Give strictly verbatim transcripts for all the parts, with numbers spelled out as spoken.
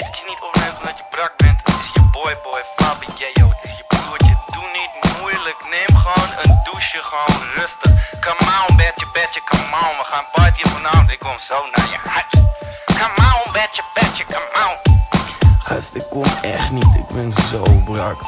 dat je niet opneemt omdat je brak bent. Het is je boy boy, Fabi Jeo. Het is je broertje, doe niet moeilijk. Neem gewoon een douche, gewoon rustig. Come on, bedje, bedje, come on. We gaan partyen vanavond, ik kom zo naar je huis. Come on, bedje, bedje, come on. Gast, ik kom echt niet, ik ben zo brak.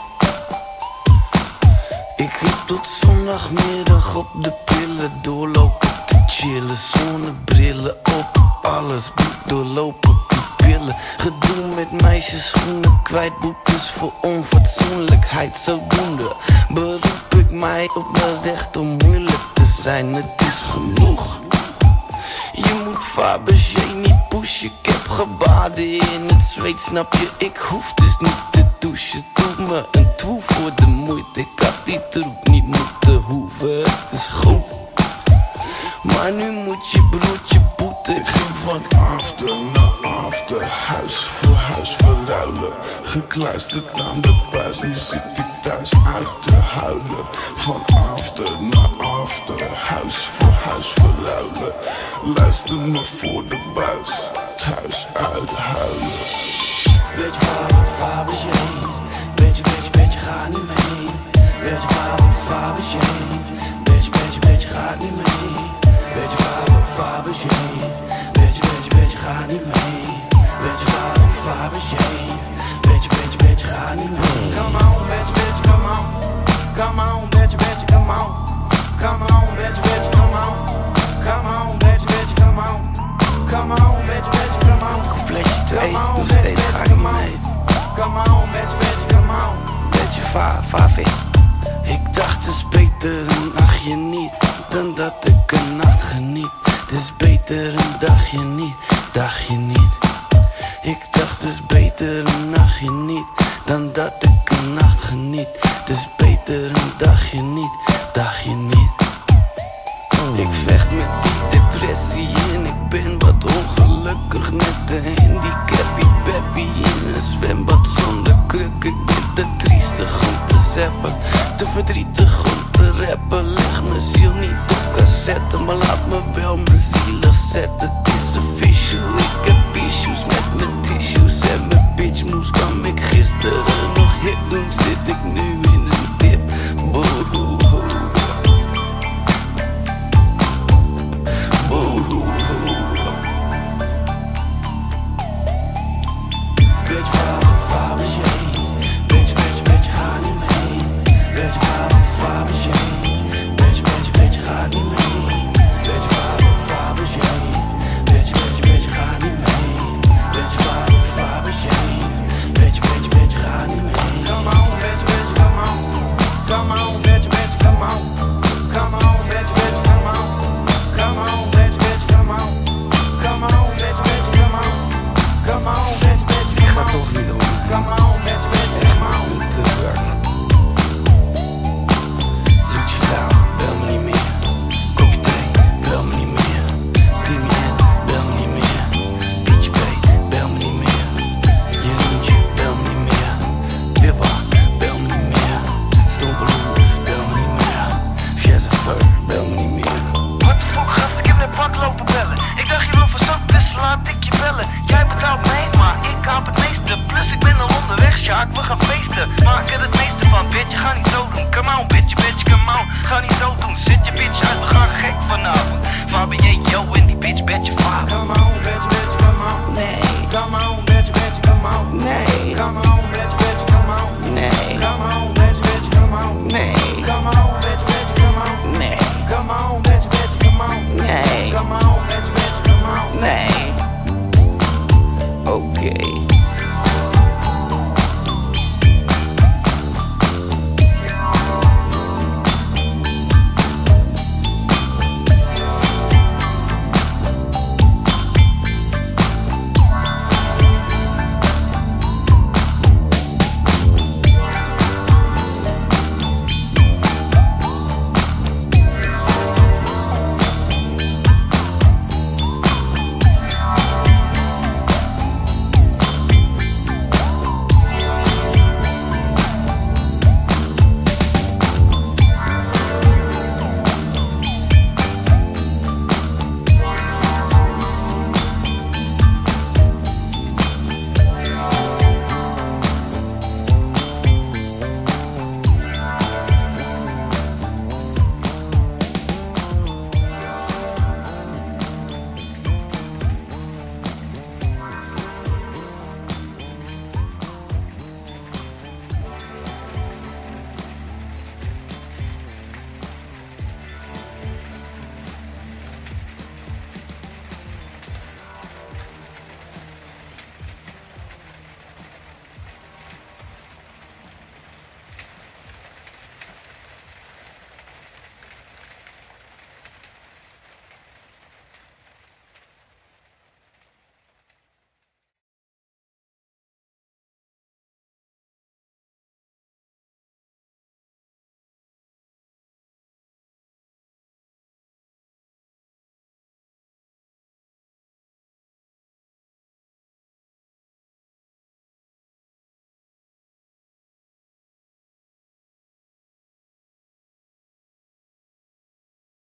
Ik riep tot zondagmiddag op de pillen, doorlopen te chillen. Zonnebrillen op, alles bloed doorlopen, pupillen. Gedoe met meisjes, schoenen kwijt, boetes voor onfatsoenlijkheid. Zodoende beroep ik mij op mijn recht om moeilijk te zijn. Het is genoeg. Je moet Fabergé niet pushen, ik heb gebaden in het zweet, snap je? Ik hoef dus niet te douchen, doe me een troef voor de moeite. Ik had die troep niet moeten hoeven, het is goed. Maar nu moet je broertje boeten. Ik ging van after naar after, huis voor huis verruilen. Gekluisterd aan de buis, nu zit ik thuis uit te huilen. Van after naar after, huis voor huis verruilen. Luister me voor de buis, thuis uithuilen. Weet je waar Fabergé? Beetje, beetje, beetje, ga niet mee. Weet je waar Fabergé? Beetje, beetje, beetje, ga niet mee. Weet je waar Fabergé? Beetje, beetje, beetje, ga niet mee. Weet je waar Fabergé? Beetje, beetje, beetje, ga niet mee. Come on, beetje, beetje, come on. Come on, beetje, beetje, come on. Come on, beetje, beetje, come on. Come on, beetje, beetje, come on. Come on, beetje, beetje, come on. Coupletje twee, nog steeds ga ik niet mee. Come on, beetje, beetje, come on. Beetje va, va, vind. Ik dacht het is beter een nachtje niet dan dat ik een nacht geniet. Het is beter een dagje niet, dagje niet. Ik dacht het is beter een nachtje niet dan dat ik een nacht geniet. Het is beter een dagje niet, dagje niet. Ik vecht met die depressie en ik ben wat ongelukkig. Net een handicapie peppie in een zwembad zonder kruk. Ik ben te triestig om te zappen, te verdrietig om te rappen. Leg mijn ziel niet op cassette, maar laat me wel mijn zielig zetten. Het is official, ik heb issues met mijn tissues en mijn bitch moes. Kwam ik gisteren nog hip doen, zit ik nu in een dip. Boehoe. Ik ga toch niet om. Echt te werk.